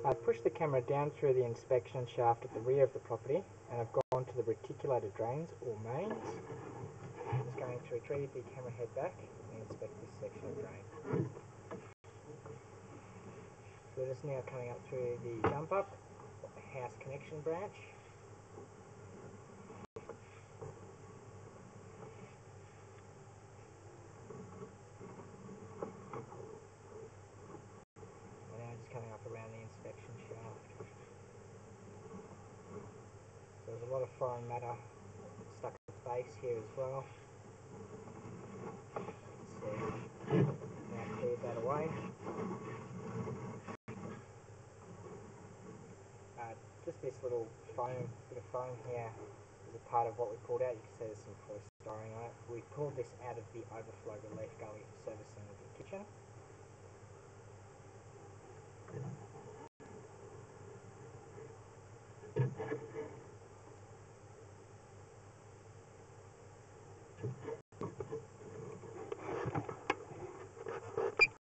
I've pushed the camera down through the inspection shaft at the rear of the property and I've gone to the reticulated drains or mains. I'm just going to retrieve the camera head back and inspect this section of drain. So we're just now coming up through the dump up, the house connection branch. And now just coming up around the inspection shaft. So there's a lot of foreign matter stuck in the base here as well. So now cleared that away. Just this little bit of foam here is a part of what we pulled out. You can see there's some polystyrene on it. We pulled this out of the overflow relief gully servicing the kitchen.